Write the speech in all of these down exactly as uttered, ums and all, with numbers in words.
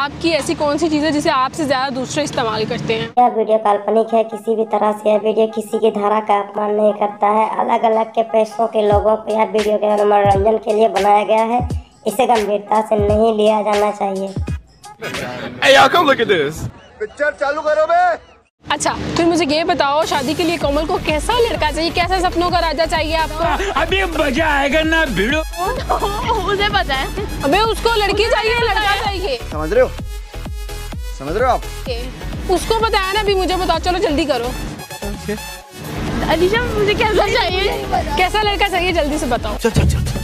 आपकी ऐसी कौन सी चीज़ है जिसे आपसे ज़्यादा दूसरे इस्तेमाल करते हैं? यह वीडियो काल्पनिक है, किसी भी तरह से यह वीडियो किसी की धारा का अपमान नहीं करता है। अलग अलग के पैसों के लोगों को यह वीडियो के मनोरंजन के लिए बनाया गया है। इसे गंभीरता से नहीं लिया जाना चाहिए। Hey, y'all, come look at this. Picture चालू करो बे। अच्छा, फिर मुझे ये बताओ, शादी के लिए कोमल को कैसा लड़का चाहिए, कैसा सपनों का राजा चाहिए आपको? अभी मजा आएगा ना भिड़ो। उसे पता है। अबे उसको लड़की चाहिए, लड़का चाहिए। समझ रहे हो? समझ रहे हो आप? उसको बताया ना, अभी मुझे बताओ, चलो जल्दी करो। अलीशा, मुझे कैसा चाहिए, कैसा लड़का चाहिए, जल्दी से बताओ। चल चल चल।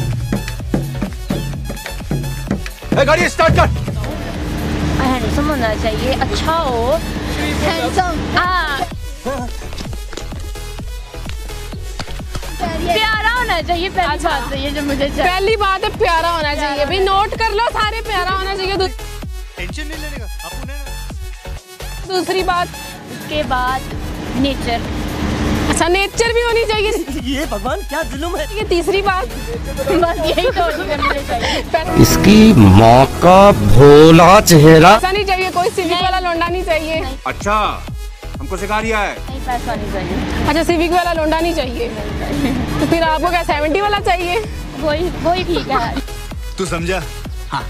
ए, गाड़ी स्टार्ट कर। हैंडसम होना चाहिए, अच्छा हो, हैंडसम, हाँ, प्यारा होना चाहिए। पहली अच्छा, बात है ये जो मुझे चाहिए। पहली बात है प्यारा होना चाहिए। भाई नोट कर लो सारे, प्यारा होना चाहिए। टेंशन नहीं लेने का, आपको दूसरी बात, उसके बाद नेचर, अच्छा नेचर भी होनी चाहिए। ये भगवान क्या जुल्म है। ये तीसरी बात, बस यही तो मुझे चाहिए। इसकी माँ का भोला चेहरा। ऐसा नहीं चाहिए, कोई सिविक वाला लौंडा नहीं चाहिए। अच्छा, हमको सिखा रिया है। नहीं, पैसा नहीं चाहिए। अच्छा, सिविक वाला लौंडा नहीं चाहिए, तो फिर आपको क्या सेवेंटी वाला चाहिए? वही वही ठीक है। तू समझा? हाँ।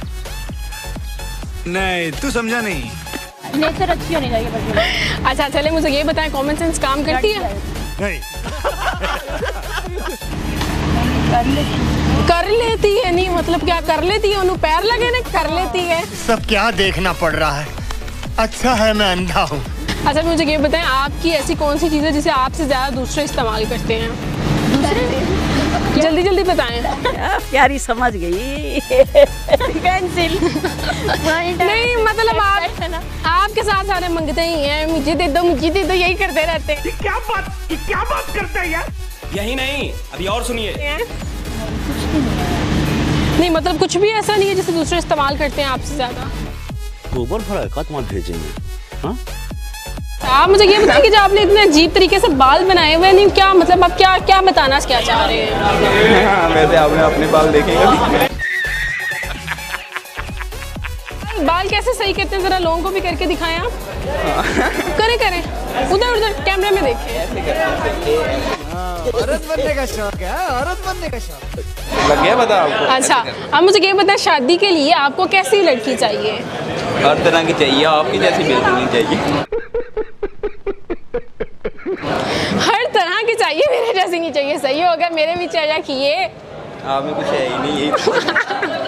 नहीं, तू समझा नहीं। नेचर अच्छी होनी चाहिए बस। अच्छा चले, मुझे ये बताएं, कॉमन सेंस काम करती है? नहीं। कर लेती है, नहीं मतलब क्या कर लेती है? उन्हें पैर लगे ना, कर लेती है। सब क्या देखना पड़ रहा है? अच्छा है मैं अंधा हूँ। अच्छा मुझे ये बताएं, आपकी ऐसी कौन सी चीज़ है जिसे आपसे ज़्यादा दूसरे इस्तेमाल करते हैं? दूसरे? जल्दी जल्दी बताएं। प्यारी समझ गई। पेंसिल। नहीं मतलब आप आपके साथ सारे मंगते ही हैं, मुझे दे दो, मुझे दे दो, यही करते रहते हैं। क्या बात क्या बात करता है यार? यही नहीं, अभी और सुनिए। नहीं मतलब कुछ भी ऐसा नहीं है जिसे दूसरे इस्तेमाल करते हैं आपसे ज्यादा। गोबर भरा का तुम भेजेंगे? हाँ? आप मुझे ये बताएं कि जो आपने इतने अजीब तरीके से बाल बनाए हुए, नहीं क्या मतलब आप क्या क्या बताना क्या चाह रहे हैं? हाँ, वैसे आपने अपने बाल देखे कभी? बाल कैसे सही करते हैं, जरा लोगों को भी करके दिखाएं आप। करें करें, उधर उधर कैमरे में देखें। औरत बनने का शौक है, औरत बनने का शौक लग गया पता आपको? अच्छा, अब मुझे ये बताएं, शादी के लिए आपको कैसी लड़की चाहिए? हर तरह की चाहिए, आपकी जैसी बिल्कुल नहीं चाहिए। हर तरह की चाहिए, मेरे जैसी नहीं चाहिए। सही हो गया, मेरे भी चाहिए कि ये आप में कुछ है ही नहीं ये।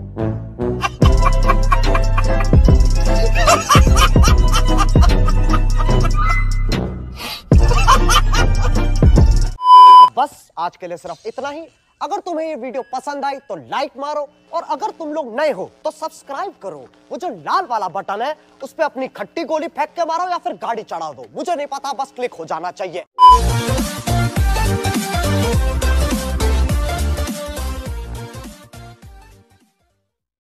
बस आज के लिए सिर्फ इतना ही। अगर तुम्हें ये वीडियो पसंद आई तो लाइक मारो, और अगर तुम लोग नए हो तो सब्सक्राइब करो। वो जो लाल वाला बटन है उस पे अपनी खट्टी गोली फेंक के मारो या फिर गाड़ी चढ़ा दो, मुझे नहीं पता, बस क्लिक हो जाना चाहिए।